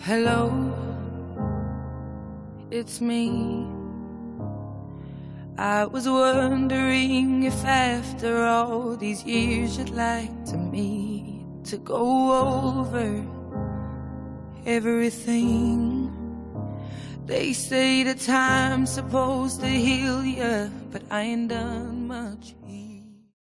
Hello, it's me. I was wondering if after all these years you'd like to meet to go over everything. They say that time's supposed to heal ya, but I ain't done much healing.